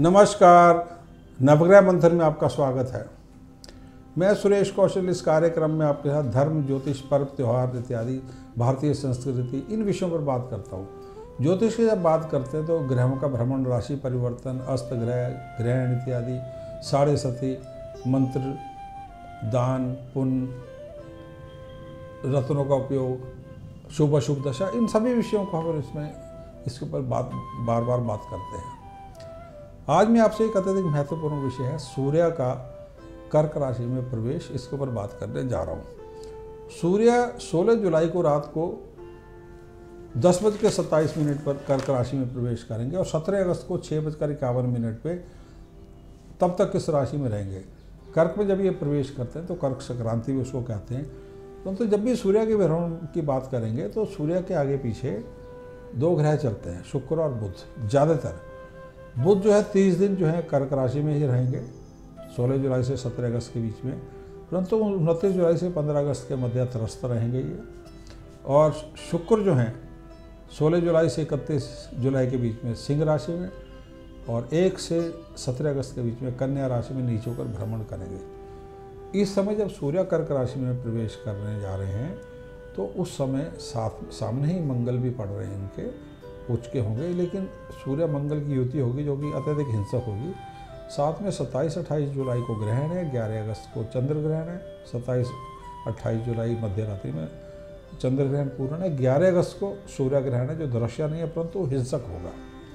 नमस्कार, नवग्रह मंथन में आपका स्वागत है। मैं सुरेश कौशल इस कार्यक्रम में आपके साथ धर्म, ज्योतिष, पर्व, त्यौहार इत्यादि भारतीय संस्कृति इन विषयों पर बात करता हूँ। ज्योतिष की जब बात करते हैं तो ग्रहों का भ्रमण, राशि परिवर्तन, अस्त ग्रह, ग्रहण इत्यादि, साढ़े सती, मंत्र, दान, पुण्य, रत्नों का उपयोग, शुभ अशुभ दशा, इन सभी विषयों को हम इसके ऊपर बार बार बात करते हैं। आज मैं आपसे एक अत्यधिक महत्वपूर्ण विषय है सूर्य का कर्क राशि में प्रवेश, इसके ऊपर बात करने जा रहा हूँ। सूर्य 16 जुलाई को रात को 10:27 पर कर्क राशि में प्रवेश करेंगे और 17 अगस्त को 6:51 पे तब तक इस राशि में रहेंगे। कर्क में जब ये प्रवेश करते हैं तो कर्क संक्रांति भी उसको कहते हैं। तो जब भी सूर्य के भ्रमण की बात करेंगे तो सूर्य के आगे पीछे दो ग्रह चलते हैं, शुक्र और बुध। ज़्यादातर बुध जो है 30 दिन जो है कर्क राशि में ही रहेंगे, 16 जुलाई से 17 अगस्त के बीच में, परंतु 29 जुलाई से 15 अगस्त के मध्य त्रस्त रहेंगे ये। और शुक्र जो हैं 16 जुलाई से 31 जुलाई के बीच में सिंह राशि में और 1 से 17 अगस्त के बीच में कन्या राशि में नीचे होकर भ्रमण करेंगे। इस समय जब सूर्य कर्क राशि में प्रवेश करने जा रहे हैं तो उस समय सामने ही मंगल भी पड़ रहे हैं, इनके उच्च के होंगे, लेकिन सूर्य मंगल की युति होगी जो कि अत्यधिक हिंसक होगी। साथ में 27-28 जुलाई को ग्रहण है, 11 अगस्त को चंद्र ग्रहण है, 27-28 जुलाई मध्य रात्रि में चंद्र ग्रहण पूर्ण है, 11 अगस्त को सूर्य ग्रहण है जो दृश्य नहीं है परंतु हिंसक होगा।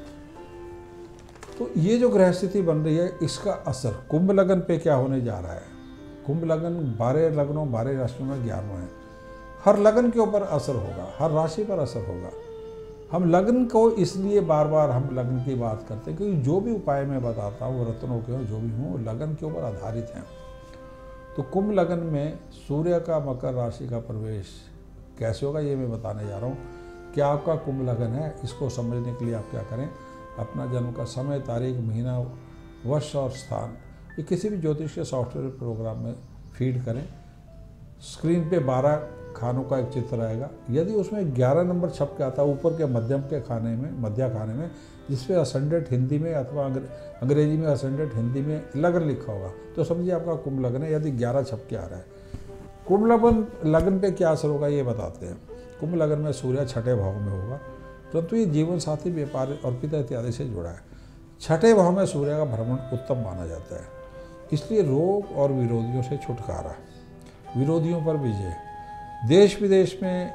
तो ये जो ग्रह स्थिति बन रही है इसका असर कुंभ लगन पे क्या होने जा रहा है। कुंभ लगन 12 लग्नों 12 राशियों में 11वां है। हर लगन के ऊपर असर होगा, हर राशि पर असर होगा। हम लग्न को इसलिए बार बार हम लग्न की बात करते हैं क्योंकि जो भी उपाय मैं बताता हूँ वो रत्नों के हों जो भी हों लगन के ऊपर आधारित हैं। तो कुंभ लगन में सूर्य का मकर राशि का प्रवेश कैसे होगा ये मैं बताने जा रहा हूँ। क्या आपका कुंभ लगन है, इसको समझने के लिए आप क्या करें, अपना जन्म का समय, तारीख, महीना, वर्ष और स्थान ये किसी भी ज्योतिष के सॉफ्टवेयर प्रोग्राम में फीड करें। स्क्रीन पे 12 खानों का एक चित्र आएगा। यदि उसमें 11 नंबर छप के आता है ऊपर के मध्य खाने में जिस पे असेंडेंट हिंदी में अथवा अंग्रेजी में असेंडेंट हिंदी में लगन लिखा होगा तो समझिए आपका कुंभ लगन है। यदि 11 छप के आ रहा है, कुंभ लगन पे क्या असर होगा ये बताते हैं। कुंभ लगन में सूर्य 6ठे भाव में होगा, परंतु ये जीवन साथी, व्यापार और पिता इत्यादि से जुड़ा है। 6ठे भाव में सूर्य का भ्रमण उत्तम माना जाता है, इसलिए रोग और विरोधियों से छुटकारा, विरोधियों पर विजय। देश विदेश में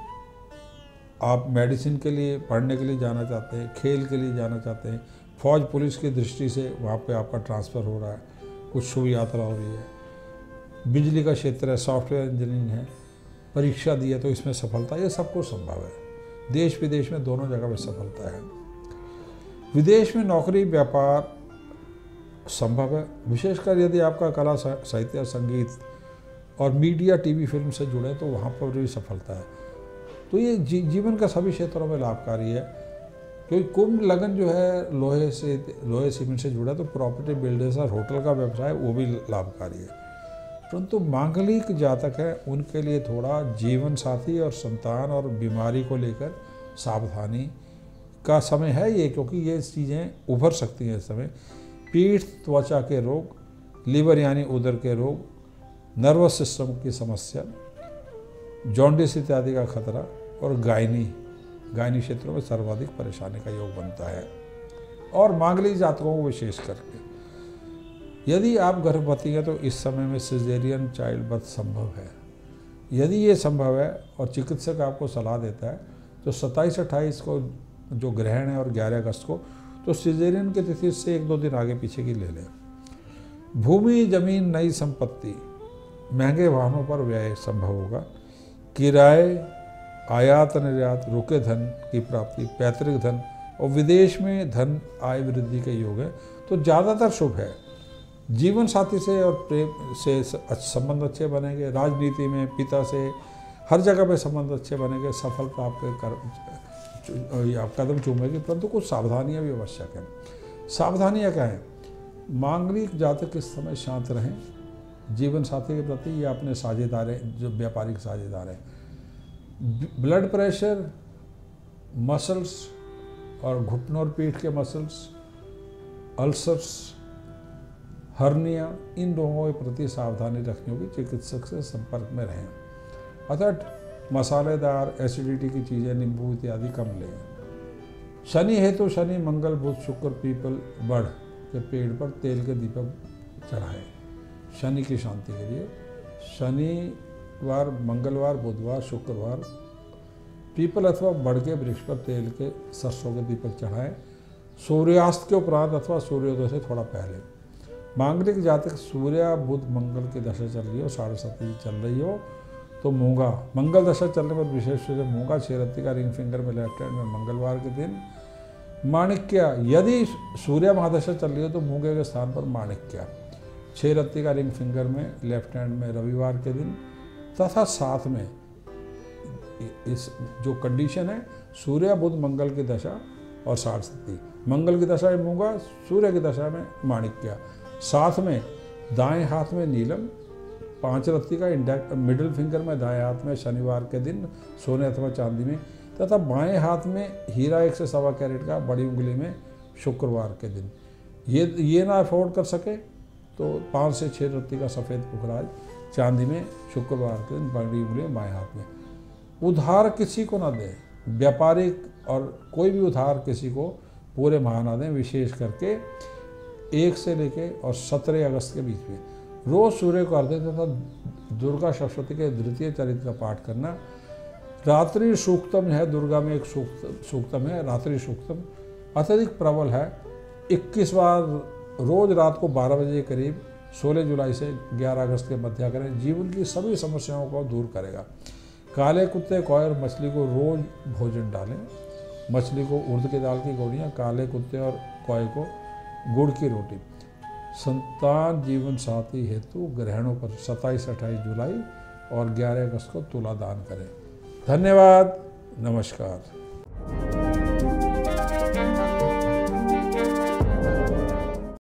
आप मेडिसिन के लिए, पढ़ने के लिए जाना चाहते हैं, खेल के लिए जाना चाहते हैं, फौज पुलिस की दृष्टि से वहाँ पे आपका ट्रांसफ़र हो रहा है, कुछ शुभ यात्रा हो रही है, बिजली का क्षेत्र है, सॉफ्टवेयर इंजीनियरिंग है, परीक्षा दी है तो इसमें सफलता, ये सब कुछ संभव है। देश विदेश में दोनों जगह में सफलता है। विदेश में नौकरी, व्यापार संभव है, विशेषकर यदि आपका कला, साहित्य, संगीत और मीडिया, टीवी, फिल्म से जुड़े तो वहाँ पर भी सफलता है। तो ये जीवन का सभी क्षेत्रों में लाभकारी है, क्योंकि कुंभ लगन जो है लोहे सीमेंट से जुड़ा, तो प्रॉपर्टी, बिल्डर्स और होटल का व्यवसाय वो भी लाभकारी है। परंतु मांगलिक जातक है उनके लिए थोड़ा जीवन साथी और संतान और बीमारी को लेकर सावधानी का समय है ये, क्योंकि ये चीज़ें उभर सकती हैं इस समय। पीठ, त्वचा के रोग, लीवर यानी उदर के रोग, नर्वस सिस्टम की समस्या, जॉन्डिस इत्यादि का खतरा और गायनी क्षेत्रों में सर्वाधिक परेशानी का योग बनता है। और मांगलिक जातकों को विशेष करके यदि आप गर्भवती हैं तो इस समय में सिजेरियन चाइल्ड बर्थ संभव है। यदि ये संभव है और चिकित्सक आपको सलाह देता है तो 27-28 को जो ग्रहण है और 11 अगस्त को तो सिजेरियन की तिथि से 1-2 दिन आगे पीछे की ले लें। भूमि, जमीन, नई संपत्ति, महंगे वाहनों पर व्यय संभव होगा। किराए, आयात निर्यात, रुके धन की प्राप्ति, पैतृक धन और विदेश में धन आय वृद्धि के योग है, तो ज़्यादातर शुभ है। जीवन साथी से और प्रेम से संबंध अच्छे बनेंगे। राजनीति में पिता से हर जगह पे संबंध अच्छे बनेंगे। सफलता आपके आप कदम चूमेगी, परंतु कुछ सावधानियाँ भी आवश्यक हैं। सावधानियाँ क्या हैं? मांगलिक जातक इस समय शांत रहें। जीवन साथी के प्रति या अपने साझेदार हैं, जो व्यापारिक साझेदार हैं। ब्लड प्रेशर, मसल्स और घुटनों और पीठ के मसल्स अल्सर्स, हर्निया, इन रोगों के प्रति सावधानी रखनी होगी। चिकित्सक से संपर्क में रहें। अतः मसालेदार, एसिडिटी की चीज़ें, नींबू इत्यादि कम लें। शनि हेतु शनि, मंगल, बुध, शुक्र, पीपल, बड़ के पेड़ पर तेल के दीपक चढ़ाएं शनि की शांति के लिए। शनिवार, मंगलवार, बुधवार, शुक्रवार पीपल अथवा बड़ के वृक्ष पर तेल के सरसों के दीपक चढ़ाएं सूर्यास्त के उपरांत अथवा सूर्योदय से थोड़ा पहले। मांगलिक जातक सूर्य, बुध, मंगल की दशा चल रही हो, 7.5 चल रही हो तो मूंगा, मंगल दशा चलने पर विशेष रूप से मूंगा 6 रत्ती का रिंग फिंगर में लेफ्ट हैंड में मंगलवार के दिन माणिक्य, यदि सूर्य महादशा चल रही हो तो मूंगे के स्थान पर माणिक्य 6 रत्ती का रिंग फिंगर में लेफ्ट हैंड में रविवार के दिन, तथा साथ में इस जो कंडीशन है सूर्य, बुध, मंगल की दशा और 60 रत्ती, मंगल की दशा में मूंगा, सूर्य की दशा में माणिक्य, साथ में दाएं हाथ में नीलम 5 रत्ती का मिडिल फिंगर में दाएं हाथ में शनिवार के दिन सोने अथवा चांदी में, तथा बाएं हाथ में हीरा 1 से 1.25 कैरेट का बड़ी उंगली में शुक्रवार के दिन। ये ना अफोर्ड कर सके तो 5 से 6 रत्ती का सफ़ेद पुखराज चांदी में शुक्रवार के दिन बड़ी उंगली में बाएं हाथ में। उधार किसी को ना दें, व्यापारिक और कोई भी उधार किसी को पूरे माह ना दें, विशेष करके 1 से लेके और 17 अगस्त के बीच में। रोज सूर्य को अर्घ्य तथा दुर्गा सप्तशती के द्वितीय चरित्र का पाठ करना। रात्रि सूक्तम है, दुर्गा में एक सूक्तम है, रात्रि सूक्तम अत्यधिक प्रबल है। 21 बार रोज रात को 12 बजे के करीब 16 जुलाई से 11 अगस्त के मध्य करें, जीवन की सभी समस्याओं को दूर करेगा। काले कुत्ते, कौए और मछली को रोज भोजन डालें। मछली को उड़द की दाल की गोलियां, काले कुत्ते और कौए को गुड़ की रोटी। संतान जीवन साथी हेतु ग्रहणों पर 27-28 जुलाई और 11 अगस्त को तुला दान करें। धन्यवाद, नमस्कार।